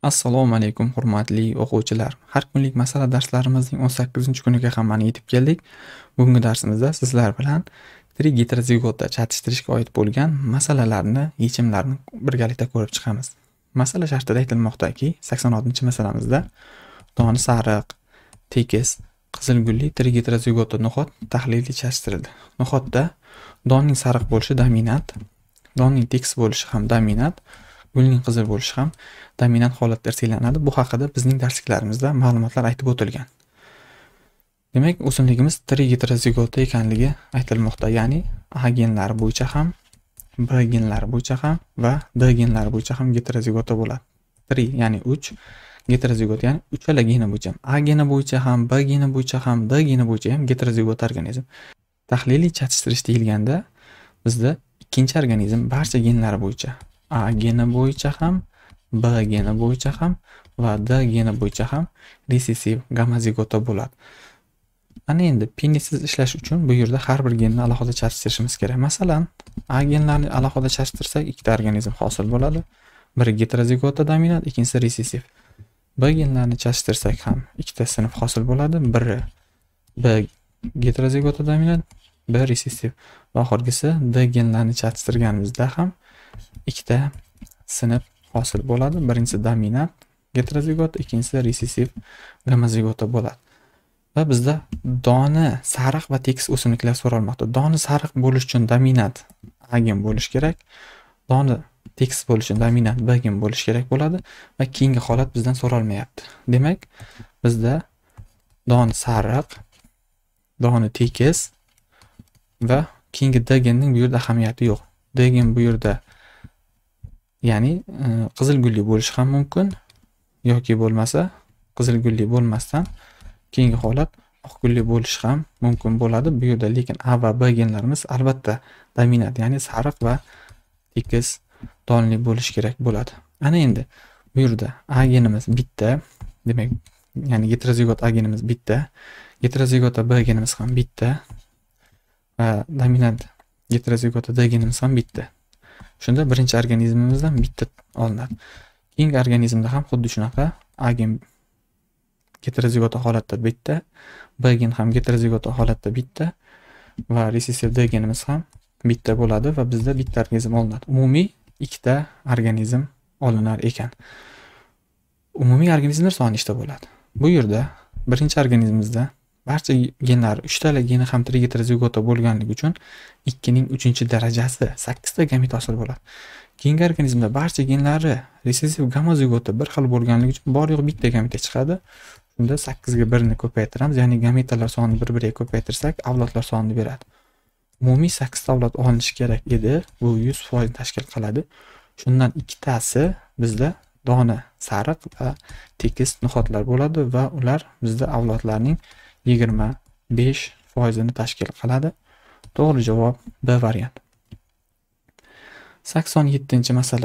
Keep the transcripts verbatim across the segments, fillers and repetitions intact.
Assalomu alaykum, hurmatli o'quvchilar. Har kunlik masala darslarimizning o'n sakkizinchi kuniga ham mana yetib keldik. Bugungi darsimizda sizlar bilan tirik heterozigotda chatishtirishga oid bo'lgan masalalarni, yechimlarini birgalikda ko'rib chiqamiz. Masala shartida aytilmoqdaki, sakson oltinchi masalamizda doni sariq, tekis, qizilgulli tirik heterozigotda no'xat tahliliy chatishtirildi. No'xatda donning sariq bo'lishi dominant, donning tekis bo'lishi ham dominant, gulning qizil bo'lishi ham dominant holatda hisoblanadi. Bu haqida bizning darsliklarimizda ma'lumotlar aytib o'tilgan. Demak, o'simligimiz tirik heterozigotda ekanligi aytilmoqda, ya'ni A genlari bo'yicha ham, B genlari bo'yicha ham va D genlari bo'yicha ham heterozigotda bo'ladi. tirik ya'ni uch, heterozigot ya'ni uchala geni bo'yicha, A geni bo'yicha ham, B geni bo'yicha ham, D geni bo'yicha ham heterozigot organizm. Tahliliy chatishtirish deyilganda bizda ikkinchi organizm barcha genlari bo'yicha, A geni bo'yicha ham, B geni bo'yicha ham va D geni bo'yicha ham resessiv gamozigota bo'ladi. Ana endi penisiz ishlash uchun bu yerda har bir genni alohida chatishtirishimiz kerak. Masalan, A genlarini alohida chatishtirsak ikkita organizm hosil bo'ladi. Biri heterozigota dominant, ikkinchisi resessiv. B genlarini chatishtirsak ham ikkita sinf hosil bo'ladi. Biri B heterozigota dominant, B resessiv. Va oxirgisi D genlarini chatishtirganimizda ham ikkita sinf hosil bo'ladi. Birinchisi dominant heterozigota, ikkinchisi resessiv gamozigota bo'ladi. Va bizda doni sariq va tekis o'simliklar so'ralmoqda. Doni sariq bo'lish uchun dominant A gen bo'lish kerak. Doni tekis bo'lish uchun dominant B gen bo'lish kerak bo'ladi va keyingi holat bizdan so'ralmayapti. Demak, bizda doni sariq, doni tekis va keyingi D genning bu yerda ahamiyati yo'q. D gen bu yerda ya'ni qizilgulli bo'lishi ham mumkin yoki bo'lmasa qizilgulli bo'lmasdan keyingi holat oqgulli bo'lishi ham mumkin bo'ladi. Bu yerda lekin A va B genlarimiz albatta dominant, ya'ni sariq va tekis donli bo'lishi kerak bo'ladi. Ana endi bu yerda A genimiz bitta, demak, ya'ni heterozigot A genimiz bitta, heterozigota B genimiz ham bitta va dominant heterozigota D genimiz ham bitta. Shunda birinchi organizmimizdan bitta olinadi. Keyingi organizmda ham xuddi shunaqa A gen heterozigota holatda bitta, B gen ham heterozigota holatda bitta va resessiv D genimiz ham bitta bo'ladi va bizda bitta organizm olinadi. Umumiy ikkita organizm olinar ekan. Umumiy organizmlar soni nechta bo'ladi? Bu yerda birinchi organizmimizda barcha genlar uchtala geni ham tirik heterozigota bo'lganligi uchun ikki ning uchinchi darajasi sakkizta gamet hosil bo'ladi. Keyingi organizmda barcha genlari resessiv gamozigota bir xil bo'lganligi uchun bor yo'q bitta gamet chiqadi. Shunda sakkiz ga bir ni ko'paytiramiz, ya'ni gametalar sonini bir-biriga ko'paytirsak, avlodlar sonini beradi. Umumiy sakkizta avlod olinishi kerak edi. Bu yuz foiz tashkil qiladi. Shundan ikkitasi bizda doni sariq va tekis no'xatlar bo'ladi va ular bizda avlodlarning yigirma besh foizini tashkil qiladi. To'g'ri javob B variant. sakson yettinchi masala.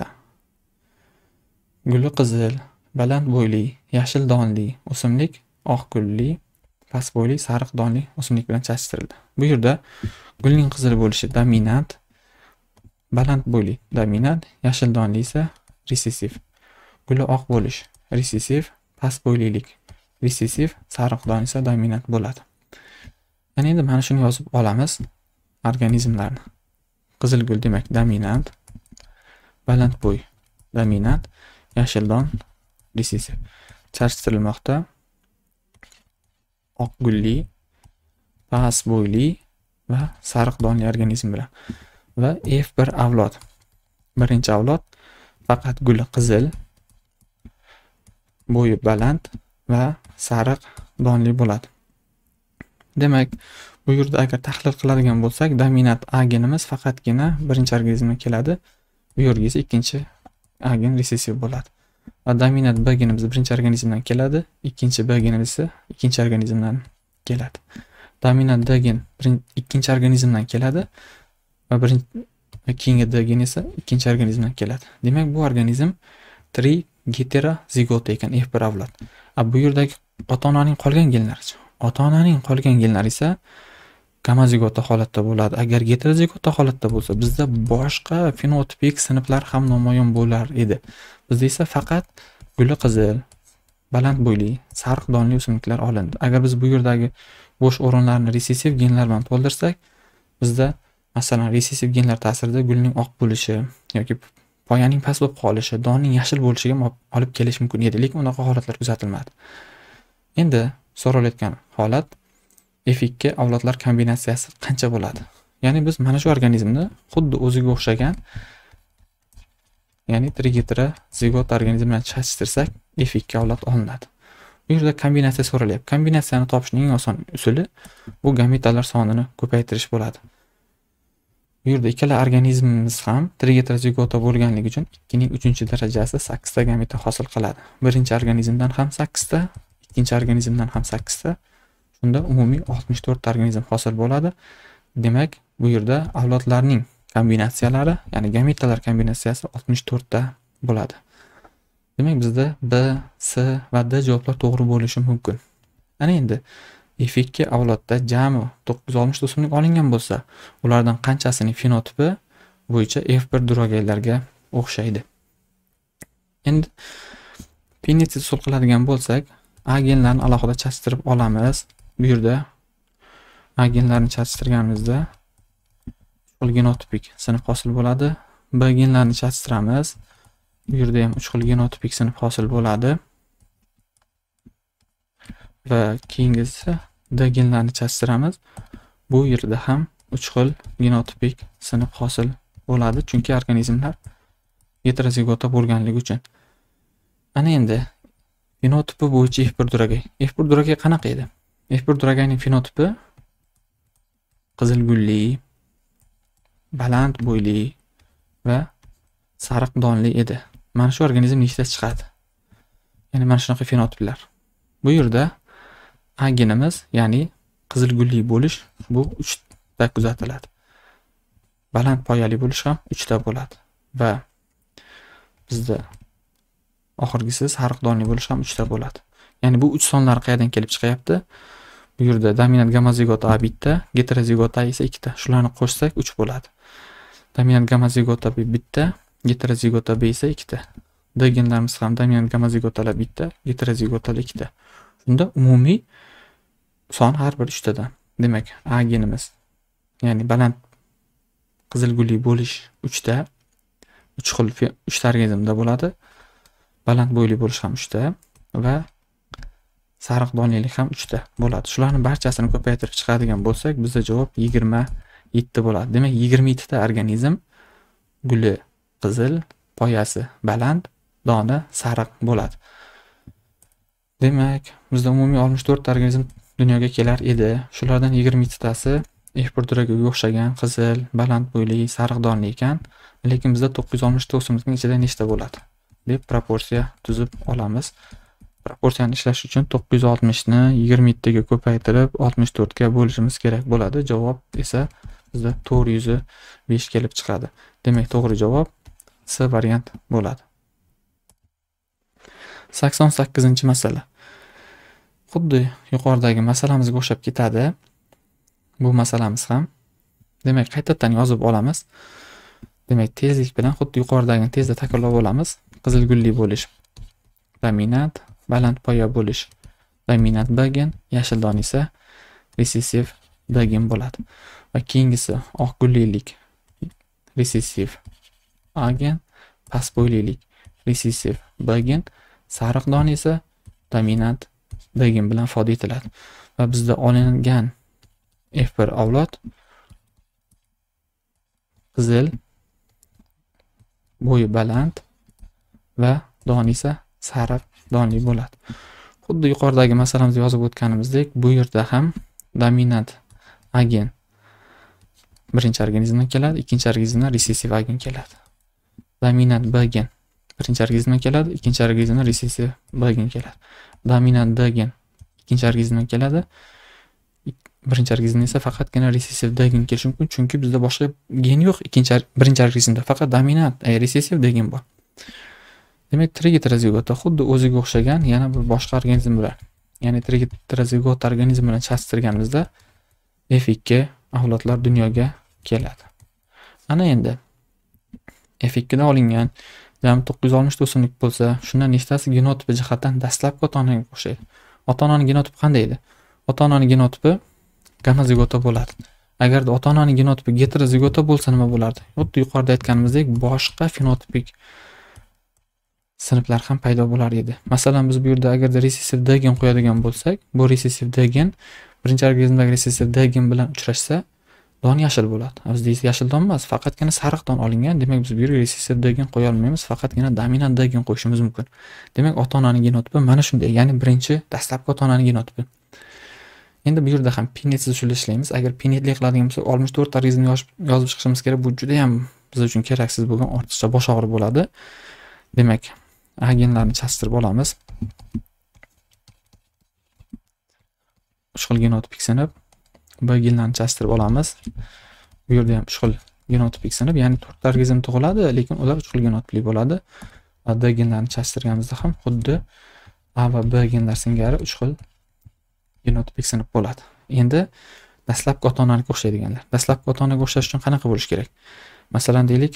Guli qizil, baland bo'yli, yashil donli o'simlik oq gulli, past bo'yli, sariq donli o'simlik bilan chatishtirildi. Bu yerda gulning qizil bo'lishi dominant, baland bo'yli dominant, yashil donli esa resessiv. Guli oq bo'lish resessiv, past bo'ylilik resessiv, sariq don esa dominant bo'ladi. Yana endi mana shuni yozib olamiz organizmlarni. Qizil gul demak dominant, baland bo'y dominant, yashil don resessiv. Chatishtirilmoqda oq gulli, past bo'yli va sariq donli organizm bilan. Va F bir avlod. Birinchi avlod faqat guli qizil, bo'yi baland va sariq donli bo'ladi. Demak, bu yerda agar tahlil qiladigan bo'lsak, dominant A genimiz faqatgina birinchi organizmdan keladi. Bu yerga esa ikkinchi A gen resessiv bo'ladi. Va dominant B genimiz birinchi organizmdan keladi, ikkinchi B genimiz esa ikkinchi organizmdan keladi. Dominant D gen ikkinchi organizmdan keladi va birinchi keyingi D gen esa ikkinchi organizmdan keladi. Demak, bu organizm tirik heterozigota ekan, F bir avlod. Bu yerdagi ota-onaning qolgan genlari. Ota-onaning qolgan genlari esa gamozigota holatda bo'ladi. Agar heterozigota holatda bo'lsa, bizda boshqa fenotipik sinflar ham namoyon bo'lar edi. Bizda esa faqat guli qizil, baland bo'yli, sariq donli o'simliklar olindi. Agar biz bu yerdagi bo'sh o'rinlarni resessiv genlar bilan to'ldirsak, bizda masalan resessiv genlar ta'sirida gulning oq bo'lishi yoki poyaning past bo'lib qolishi, donning yashil bo'lishiga olib kelishi mumkin edi, lekin unaqa holatlar kuzatilmadi. Endi so'ralayotgan holat F ikki avlodlar kombinatsiyasi qancha bo'ladi? Ya'ni biz mana shu organizmni xuddi o'ziga o'xshagan, ya'ni trigeterozigot organizm bilan chatishtirsak, F ikki avlod olinadi. Bu yerda kombinatsiya so'ralyapti. Kombinatsiyani topishning eng oson usuli bu gametalar sonini ko'paytirish bo'ladi. Bu yerda ikkala organizmimiz ham trigeterozigota bo'lganligi uchun ikki ning uchinchi darajasi sakkiz ta gameta hosil qiladi. Birinchi organizmdan ham sakkiz ta, ikkinchi organizmdan ham sakkiz ta. Shunda umumiy oltmish to'rt ta organizm hosil bo'ladi. Demak, bu yerda avlodlarning kombinatsiyalari, ya'ni gametalar kombinatsiyasi oltmish to'rt ta bo'ladi. Demak, bizda B, C va D javoblar to'g'ri bo'lishi mumkin. Ana endi F ikki avlodda jami to'qqiz yuz oltmish ta o'simlik olingan bo'lsa, ulardan qanchasining fenotipi bo'yicha F bir drogenlarga o'xshaydi. Endi penitsit usul qiladigan bo'lsak, A genlarni alohida chatishtirib olamiz. Bu yerda A genlarni chatishtirganimizda uch xil genotipik sinf hosil bo'ladi. B genlarni chatishtiramiz. Bu yerda ham uch xil genotipik sinf hosil bo'ladi. Va keyingisi D genlarni chatishtiramiz. Bu yerda ham uch xil genotipik sinf hosil bo'ladi, chunki organizmlar heterozigota bo'lganligi uchun. Ana endi fenotipi bo'yicha F bir duragay. F bir duragay qanaqa edi? F bir duragayning fenotipi qizil gulli, baland bo'yli va sariq donli edi. Mana shu organizm nechta chiqadi? Ya'ni mana shunaqa fenotiplar. Bu yerda A genimiz, ya'ni qizil gulli bo'lish bu uch ta kuzatiladi. Baland poyali bo'lish ham uch ta bo'ladi va bizda oxirgisi sariq donli bo'lish ham uch ta bo'ladi. Ya'ni bu uch sonlar qayerdan kelib chiqyapti? Bu yerda dominant gamazigota A bitta, heterozigota A esa ikkita. Shularni qo'shsak uch bo'ladi. Dominant gamazigota B bitta, heterozigota B esa ikkita. D genlarimiz ham dominant gamazigotalar bitta, heterozigotalar ikkita. Shunda umumiy son har bir uch tadan. Demak, A genimiz, ya'ni baland qizil gulli bo'lish uch ta, uch xil uch ta organizmda bo'ladi. Baland bo'yli bo'lish ham uch ta va sariq donlilik ham uch ta bo'ladi. Shularning barchasini ko'paytirib chiqadigan bo'lsak, bizda javob yigirma yetti bo'ladi. Demak, yigirma yetti ta organizm guli qizil, poyasi baland, doni sariq bo'ladi. Demak, bizda umumiy oltmish to'rt ta organizm dunyoga kelar edi. Shulardan yigirma yetti tasi F bir duragayga o'xshagan qizil, baland bo'yli, sariq donli ekan, lekin bizda to'qqiz yuz oltmish ta o'simlikning ichida nechta bo'ladi deb proporsiya tuzib olamiz. Proporsiyani ishlash uchun to'qqiz yuz oltmish ni yigirma yetti ga ko'paytirib oltmish to'rt ga bo'lishimiz kerak bo'ladi. Javob esa bizda to'rt yuz besh kelib chiqadi. Demak, to'g'ri javob C variant bo'ladi. sakson sakkizinchi masala. Xuddi yuqoridagi masalamizga o'xshab ketadi. Bu masalamiz ham. Demak, qaytadan yozib olamiz. Demak, tezlik bilan xuddi yuqoridagini tezda takrorlab olamiz. Qizil gulli bo'lish dominant, baland poya bo'lish dominant B gen, yashil don esa resessiv D gen bo'ladi. Va keyingisi oq gullilik resessiv A gen, past bo'ylilik resessiv B gen, sariq don esa dominant D gen bilan ifoda etiladi. Va bizda olingan F bir avlod qizil, bo'yi baland va don esa sariq donli bo'ladi. Xuddi yuqoridagi masalamizda yozib o'tganimizdek, bu yerda ham dominant A gen birinchi organizmdan keladi, ikkinchi organizmdan resessiv A gen keladi. Dominant B gen birinchi organizmdan keladi, ikkinchi organizmdan resessiv B gen keladi. Dominant D gen ikkinchi organizmdan keladi, birinchi organizmda esa faqatgina resessiv D gen kelishi mumkin, chunki bizda boshqa gen yo'q. Ikkinchi birinchi organizmda faqat dominant e, resessiv D gen bor. Demak, trigeterozigota xuddi o'ziga o'xshagan yana bir boshqa organizm bilan, ya'ni trigeterozigota organizm bilan chatishtirganimizda F ikki avlodlar dunyoga keladi. Ana endi F ikki da olingan jami to'qqiz yuz oltmish ta o'simlik bo'lsa, shundan nechtasi genotipi jihatdan dastlabki ota-onaga o'xshaydi? Ota-onaning genotipi qanday edi? Ota-onaning genotipi gamma-zigota bo'ladi. Agarda ota-onaning genotipi heterozigota bo'lsa nima bo'lardi? Xuddi yuqorida aytganimizdek, boshqa fenotipik sinflar ham paydo bo'lar edi. Masalan, biz bu yerda agarda resessiv D gen qo'yadigan bo'lsak, bu resessiv D gen birinchi organizmdagi resessiv D gen bilan uchrashsa, don yashil bo'ladi. Bizda esa yashil don emas, faqatgina sariq don olingan. Demak, biz bu yerga resessiv D gen qo'ya olmaymiz, faqatgina dominant D gen qo'yishimiz mumkin. Demak, ota-onaning genotipi mana shunday, ya'ni birinchi dastlabki ota-onaning genotipi. Endi bu yerda ham pinetsiz usulda ishlaymiz. Agar pinetli qiladigan bo'lsak, oltmish to'rt ta organizmni yozib chiqishimiz kerak. Bu juda ham biz uchun keraksiz bo'lgan ortiqcha bosh og'riq bo'ladi. Demak, A genlarni chastirib olamiz. uch xil genotipik sinf. B genlarni chastirib olamiz. Bu yerda ham uch xil genotipik sinf, ya'ni to'rt ta organizm tug'iladi, lekin ular uch xil genotipli bo'ladi. Va D genlarni chastirganimizda ham xuddi A va B genlar singari uch xil genotipik sinf bo'ladi. Endi dastlabki ota-onaga o'xshaydiganlar. Dastlabki ota-onaga o'xshash uchun qanaqa bo'lish kerak? Masalan, deylik,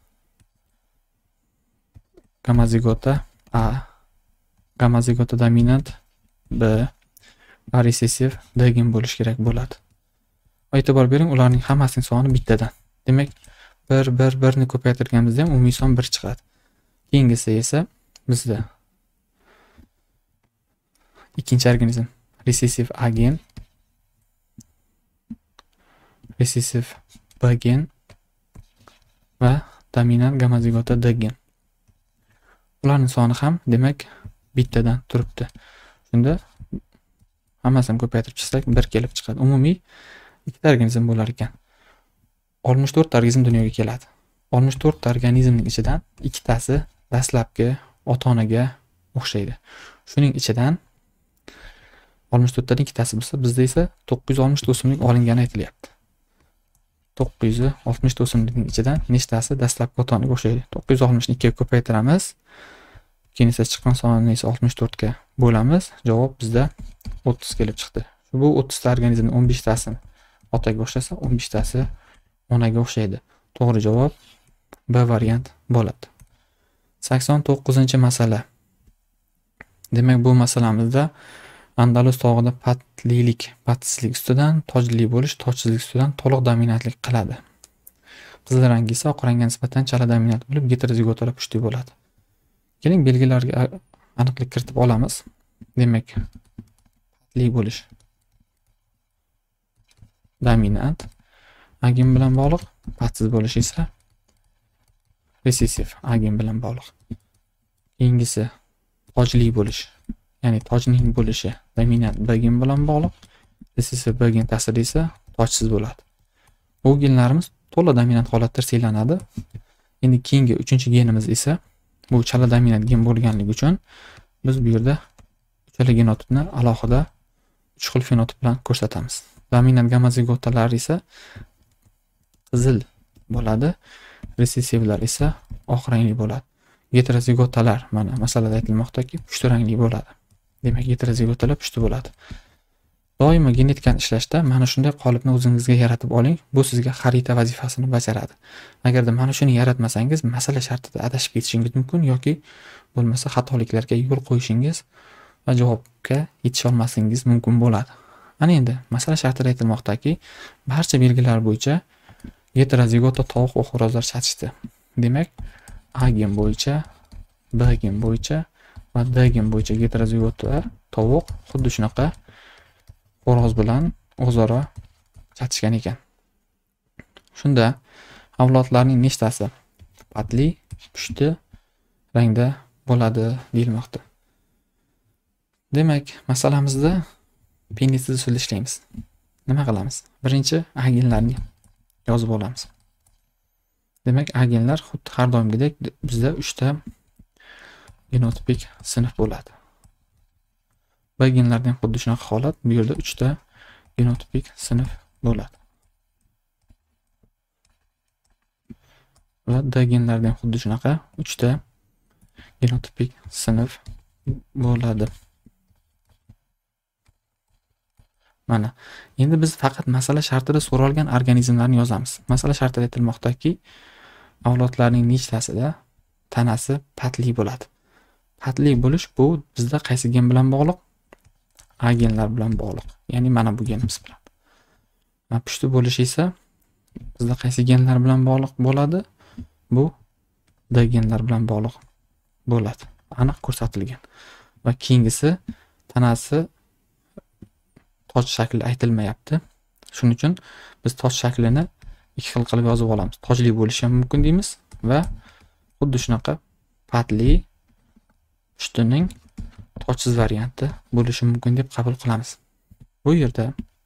gamma-zigota A, gamma-zigota dominant B, A resessiv D gen bo'lish kerak bo'ladi. E'tibor bering, ularning hammasining soni bittadan. Demak, bir bir bir ni ko'paytirganimizda ham umumiy son bir chiqadi. Keyingisi esa bizda ikkinchi organizm resessiv A gen, resessiv B gen va dominant gamma-zigota D gen. Ularning soni ham demak bittadan turibdi. Shunda hammasini ko'paytirib chiqsak bir kelib chiqadi. Umumiy ikkita organizm bo'lar ekan. oltmish to'rt ta organizm dunyoga keladi. oltmish to'rt ta organizmning ichidan ikkitasi dastlabki ota-onaga o'xshaydi. Shuning ichidan oltmish to'rt tadan ikkitasi bo'lsa, bizda esa to'qqiz yuz oltmish ta o'simlik olingani aytilyapti. to'qqiz yuz oltmish ta o'simlikning ichidan nechtasi dastlabki ota-onaga o'xshaydi? to'qqiz yuz oltmish ni ikki ga ko'paytiramiz. Keyin esa chiqqan sonni esa oltmish to'rt ga bo'lamiz. Javob bizda o'ttiz kelib chiqdi. Bu o'ttiz ta organizmning o'n besh tasi otaga o'xshasa, o'n besh tasi onaga o'xshaydi. To'g'ri javob B variant bo'ladi. sakson to'qqizinchi masala. Demak, bu masalamizda Andalus tog'ida patlilik, patsizlik ustidan tojli bo'lish, tojsizlik ustidan to'liq dominantlik qiladi. Qizil rang esa oq rangga nisbatan chala dominant bo'lib, heterozigotalar pushti bo'ladi. Keling, belgilarga aniqlik kiritib olamiz. Demak, patli bo'lish dominant A gen bilan bog'liq, patsiz bo'lish esa resessiv A gen bilan bog'liq. Keyingisi tojli bo'lish, ya'ni tojning bo'lishi dominant B gen bilan bog'liq, resessiv B gen ta'siri esa tojsiz bo'ladi. Bu genlarimiz to'la dominant holatda siylanadi. Endi keyingi uchinchi genimiz esa bu chala dominant gen bo'lganligi uchun biz bu yerda uchala genotipni alohida uch xil fenotip bilan ko'rsatamiz. Dominant gamma-zigotalar esa qizil bo'ladi, resessivlar esa oq rangli bo'ladi. Heterozigotalar mana masalada aytilmoqdaki, pushti rangli bo'ladi. Demak, heterozigotalar pushti bo'ladi. Doimo genetikani ishlashda mana shunday qolipni o'zingizga yaratib oling. Bu sizga xarita vazifasini bajaradi. Agarda mana shuni yaratmasangiz, masala shartida adashib ketishingiz mumkin yoki bo'lmasa xatoliklarga yo'l qo'yishingiz va javobga yetisha olmasligingiz mumkin bo'ladi. Ana endi masala shartida aytilmoqdaki, barcha belgilar bo'yicha heterozigota tovuq va xo'rozlar chatishdi. Demak, A gen bo'yicha, B gen bo'yicha va D gen bo'yicha heterozigota tovuq xuddi shunaqa xo'roz bilan o'zaro chatishgan ekan. Shunda avlodlarning nechtasi patli, pushti rangda bo'ladi deyilmoqda. Demak, masalamizda penisiz usulda ishlaymiz. Nima qilamiz? Birinchi A genlarni yozib olamiz. Demak, A genlar xuddi har doimgidek bizda uch ta genotipik sinf bo'ladi. B genlarda ham xuddi shunaqa holat, bu yerda uch ta genotipik sinf bo'ladi. Va D genlarda ham xuddi shunaqa uch ta genotipik sinf bo'ladi. Mana, endi biz faqat masala shartida so'ralgan organizmlarni yozamiz. Masala shartida aytilmoqdaki, avlodlarning nechtasida tanasi patli bo'ladi. Patli bo'lish bu bizda qaysi gen bilan bog'liq? A genlar bilan bog'liq. Ya'ni mana bu genimiz bilan. Va pushti bo'lish esa bizda qaysi genlar bilan bog'liq bo'ladi? Bu D genlar bilan bog'liq bo'ladi. Aniq ko'rsatilgan. Va keyingisi tanasi toj shakli aytilmayapti. Shuning uchun biz toj shaklini ikki xil qilib yozib olamiz. Tojli bo'lishi ham mumkin deymiz va xuddi shunaqa patli pushtining tojsiz varianti bo'lishi mumkin deb qabul qilamiz. Bu yerda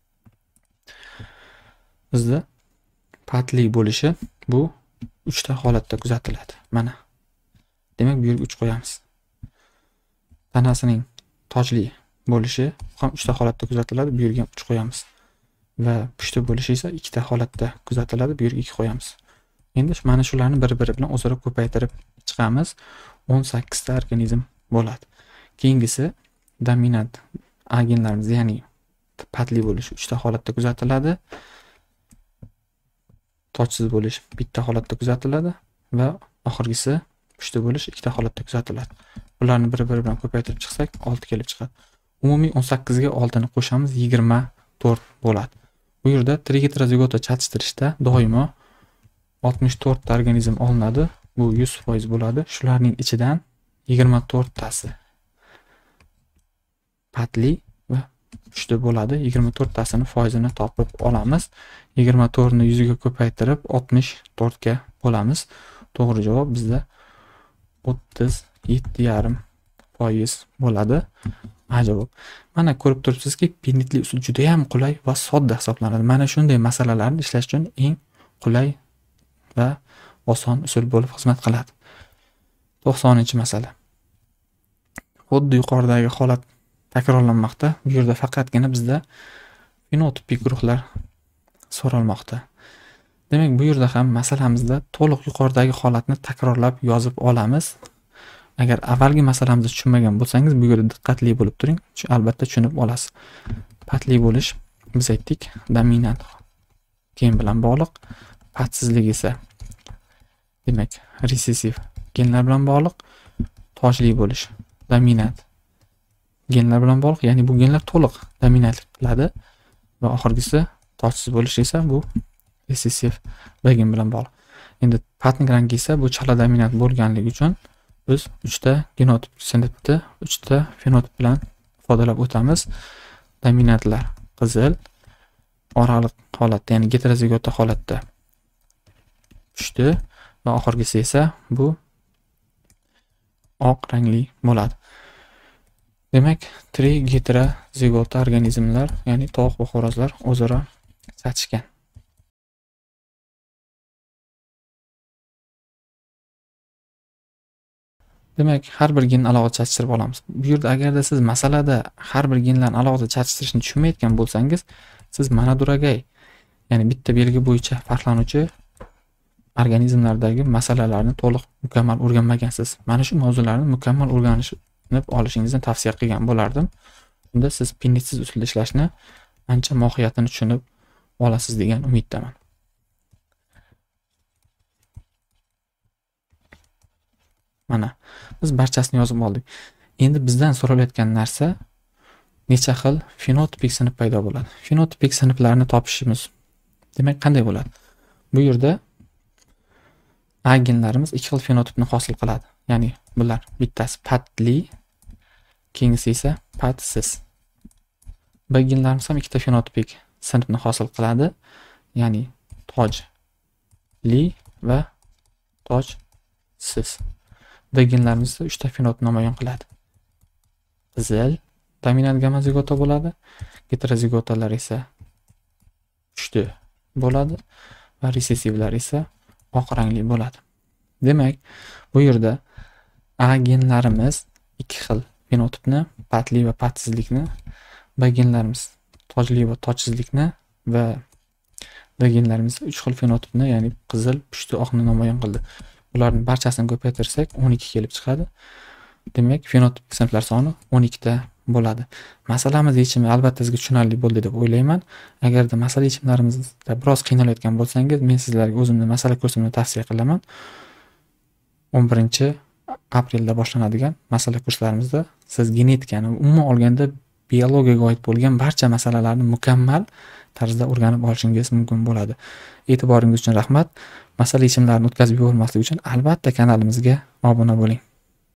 bizda patli bo'lishi bu uchta holatda kuzatiladi. Mana. Demak, bu yerga uch qo'yamiz. Tanasining tojli bo'lishi ham uchta holatda kuzatiladi. Bu yerga ham uch qo'yamiz. Va pushti bo'lishi esa ikkita holatda kuzatiladi. Bu yerga ikki qo'yamiz. Endi mana shularni bir-biri bilan o'zaro ko'paytirib chiqamiz. o'n sakkiz ta organizm bo'ladi. Keyingisi dominant A genlarimiz, ya'ni patli bo'lish uchta holatda kuzatiladi. Tojsiz bo'lish bitta holatda kuzatiladi va oxirgisi pushti bo'lish ikkita holatda kuzatiladi. Bularni bir-biri bilan ko'paytirib chiqsak olti kelib chiqadi. Umumiy o'n sakkiz ga oltini qo'shamiz, yigirma to'rt bo'ladi. Bu yerda trigeterazigota chatishtirishda doimo oltmish to'rt ta organizm olinadi. Bu yuz foiz bo'ladi. Shularning ichidan yigirma to'rt tasi patli va pushti bo'ladi. yigirma to'rt tasini foizini topib olamiz. yigirma to'rt ni yuz ga ko'paytirib oltmish to'rt ga bo'lamiz. To'g'ri javob bizda o'ttiz yetti yarim foiz bo'ladi. A javob. Mana ko'rib turibsizki, pinitli usul juda ham qulay va sodda hisoblanadi. Mana shunday masalalarni ishlash uchun eng qulay va oson usul bo'lib xizmat qiladi. to'qsoninchi masala. Xuddi yuqoridagi holat takrorlanmoqda. Bu yerda faqatgina bizda fenotipik guruhlar so'ralmoqda. Demak, bu yerda ham masalamizda to'liq yuqoridagi holatni takrorlab yozib olamiz. Agar avvalgi masalamizni tushunmagan bo'lsangiz, bu yerda diqqatli bo'lib turing. Albatta tushunib olasiz. Patli bo'lish biz aytdik, dominant gen bilan bog'liq. Patsizlik esa demak, resessiv genlar bilan bog'liq. Tojli bo'lish dominant genlar bilan bog'liq, ya'ni bu genlar to'liq dominantlik qiladi va oxirgisi tojsiz bo'lish esa bu resessiv gen bilan bog'liq. Endi patning rangi esa bu chala dominant bo'lganligi uchun biz uchta genotip sinfni uchta fenotip bilan ifodalab o'tamiz. Dominantlar qizil, oraliq holatda, ya'ni heterozigota holatda pushti va oxirgisi esa bu oq rangli bo'ladi. Demak, trigeterazigota organizmlar, ya'ni tovuq va xo'rozlar o'zaro chatishgan. Demak, har bir genni alohida chatishtirib olamiz. Bu yerda agarda siz masalada har bir genlarni alohida chatishtirishni tushunmayotgan bo'lsangiz, siz Manoduragay, ya'ni bitta belgi bo'yicha farqlanuvchi organizmlardagi masalalarni to'liq mukammal o'rganmagansiz. Mana shu mavzularni mukammal o'rganib olishingizni tavsiya qilgan bo'lardim. Unda siz pinitsiz usulda ishlashni ancha mohiyatini tushunib olasiz degan umiddaman. Mana biz barchasini yozib oldik. Endi bizdan so'ralayotgan narsa necha xil fenotipik sinf paydo bo'ladi. Fenotipik sinflarni topishimiz demak qanday bo'ladi? Bu yerda A genlarimiz ikki xil fenotipni hosil qiladi. Ya'ni bular bittasi patli, keyingisi esa patsiz. B genlarimiz ham ikkita fenotipik sinfni hosil qiladi. Ya'ni tojli va tojsiz. D genlarimiz esa uchta fenotip namoyon qiladi. Qizil dominant gamma zigota bo'ladi. Heterozigotalar esa pushti bo'ladi va resessivlar esa oq rangli bo'ladi. Demak, bu yerda A genlarimiz ikki xil fenotipni, patli va patsizlikni, B genlarimiz tojli va tojsizlikni va D genlarimiz uch xil fenotipni, ya'ni qizil, pushti, oqni namoyon qildi. Bularning barchasini ko'paytirsak on ikki kelib chiqadi. Demak, fenotipik sinflar soni o'n ikki ta bo'ladi. Masalamiz yechimi albatta sizga tushunarli bo'ldi deb o'ylayman. Agarda masala yechimlarimizda biroz qiynalayotgan bo'lsangiz, men sizlarga o'zimni masala kursimni tavsiya qilaman. o'n birinchi aprelda boshlanadigan masala kurslarimizda siz genetikani, umuman olganda biologiyaga oid bo'lgan barcha masalalarni mukammal tarzda o'rganib olishingiz mumkin bo'ladi. E'tiboringiz uchun rahmat. Masala yechimlarini o'tkazib yubormaslik uchun albatta kanalimizga obuna bo'ling.